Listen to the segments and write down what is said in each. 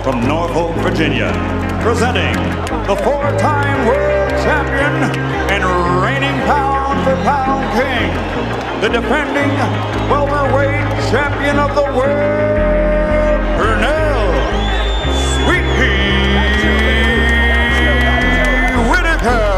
from Norfolk, Virginia, presenting the four-time world champion and reigning pound-for-pound king, the defending welterweight champion of the world, Pernell Whitaker.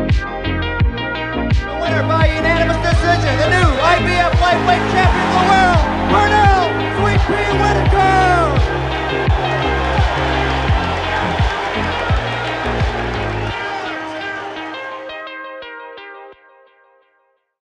By unanimous decision, the new IBF lightweight champion of the world.